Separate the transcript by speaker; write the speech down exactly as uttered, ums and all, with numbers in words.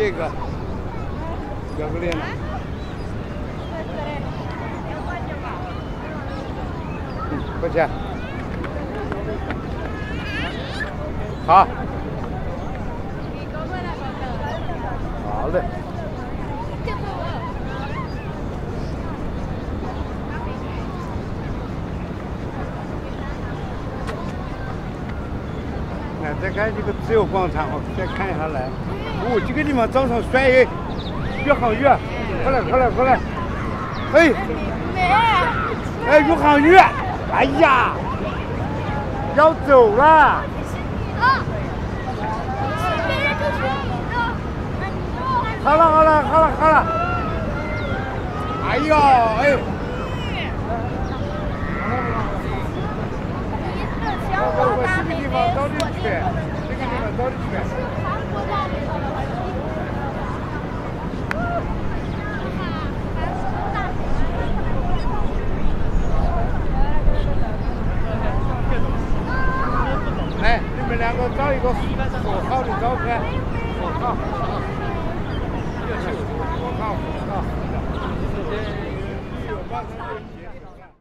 Speaker 1: 这个，这个脸。嗯，多少钱？好。好嘞。 再看这个自由广场，我再看一下来。哦，这个地方早上甩哎，宇航员，过来过来过来。哎，哎，宇航员，哎呀，要走了。啊。好了好了好了好了。哎呦哎。 我我这个地方早点去，这个地方早点去。来，你们两个找一个合好的照片，合好，合好，合好，合好。